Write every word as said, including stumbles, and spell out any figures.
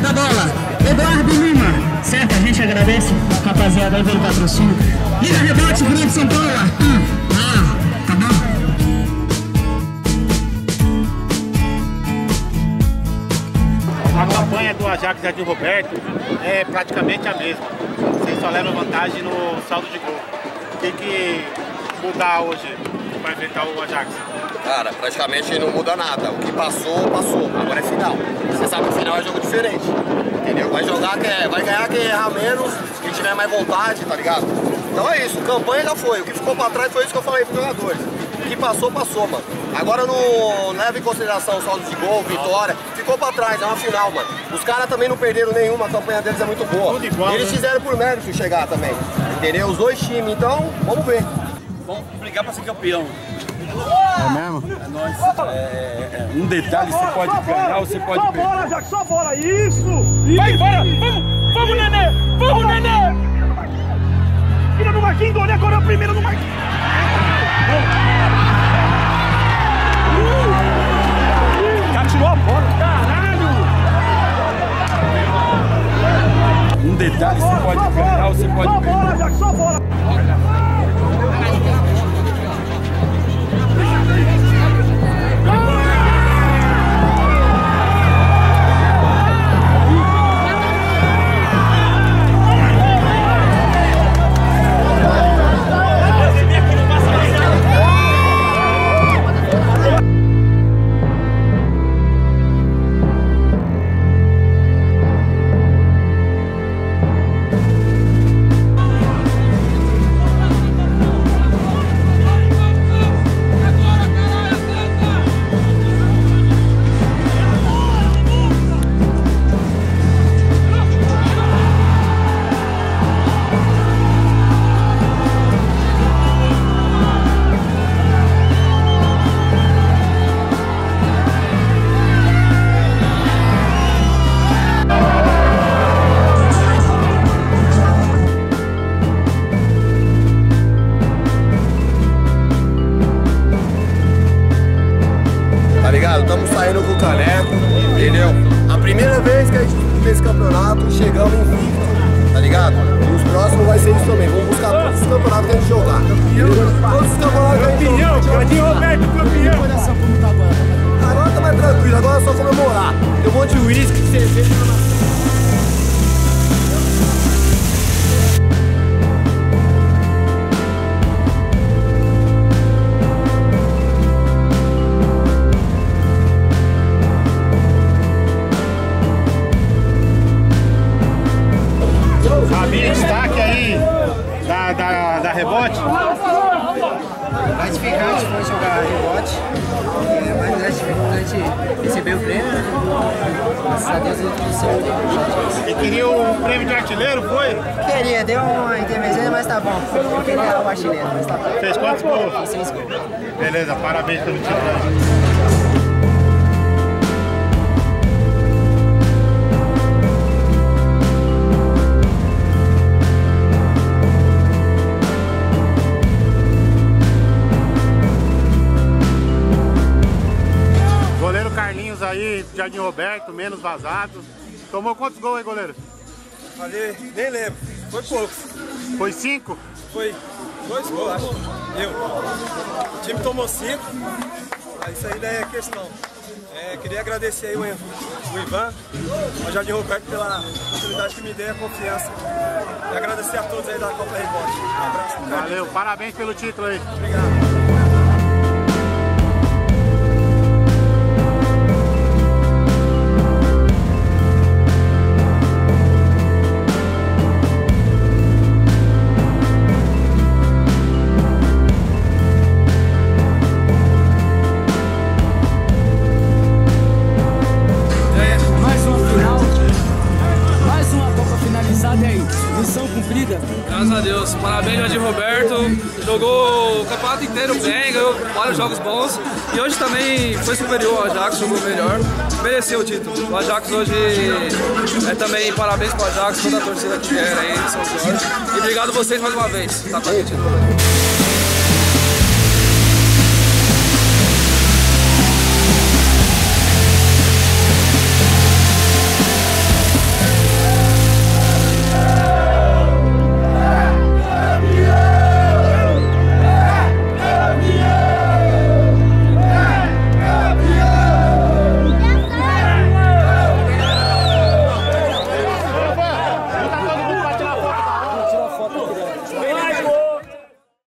da bola, Eduardo Lima. Certo, a gente agradece, rapaziada, aí pelo patrocínio. Liga Rebote, Grande São Paulo. Hum, ah, tá bom? A campanha do Ajax e de Roberto é praticamente a mesma. Vocês só levam vantagem no saldo de gol. O que que mudar hoje para enfrentar o Ajax? Cara, praticamente não muda nada. O que passou, passou. Agora é final. Você sabe que o final é jogo diferente. Entendeu? Vai jogar, quem, vai ganhar quem errar menos, quem tiver mais vontade, tá ligado? Então é isso, campanha já foi. O que ficou pra trás foi isso que eu falei pros jogadores. O que passou, passou, mano. Agora não leva em consideração o saldo de gol, vitória. Ficou pra trás, é uma final, mano. Os caras também não perderam nenhuma, a campanha deles é muito boa. Tudo igual, eles né? fizeram por mérito chegar também. Entendeu? Os dois times, então, vamos ver. Vamos brigar pra ser campeão. É mesmo? É nóis. É, é, um detalhe, você pode ganhar ou você pode Só perder. bola, Jack, só bola, isso! Vai, bora! Vamos, vamos, Nenê! Vamos, Nenê! Tira no Marquinhos, olha agora a primeira no Marquinhos. O cara tirou a bola, caralho! Um detalhe, você pode ganhar ou você pode Só perder. bola, Jack, só bola! Estamos saindo com o caneco, entendeu? A primeira vez que a gente fez campeonato, chegamos invicto, tá ligado? E os próximos vai ser isso também. Vamos buscar todos os campeonatos que a gente jogar. Todos os campeonatos que a gente jogar. Campeão, de Roberto, campeão! Agora tá mais tranquilo, agora é só comemorar. Tem um monte de uísque, cerveja na Rabinho, destaque aí da, da, da Rebote. Gratificante foi jogar Rebote, é mais gratificante receber o prêmio, né? Graças a Deus ele trouxe. E queria o prêmio de artilheiro, foi? Queria, deu uma intervenção, mas tá bom. Eu queria o artilheiro, mas tá bom. Fez quantos gols? Seis gols. Beleza, parabéns pelo título aí. Carlinhos aí, Jardim Roberto, menos vazado. Tomou quantos gols aí, goleiro? Ali, nem lembro, foi poucos. Foi cinco? Foi dois gols, acho. Eu. O time tomou cinco, mas isso aí daí é questão. É, queria agradecer aí o, o Ivan, ao Jardim Roberto pela oportunidade que me deu, a confiança. E agradecer a todos aí da Copa Rebote. Um abraço. Valeu, parabéns pelo título aí. Obrigado. Graças a Deus, parabéns Jardim Roberto, jogou o campeonato inteiro bem, ganhou vários jogos bons e hoje também foi superior ao Ajax, jogou melhor, mereceu o título. O Ajax hoje é também parabéns para o Ajax, toda a torcida que quer aí, São Jorge, e obrigado a vocês mais uma vez, tá com a gente.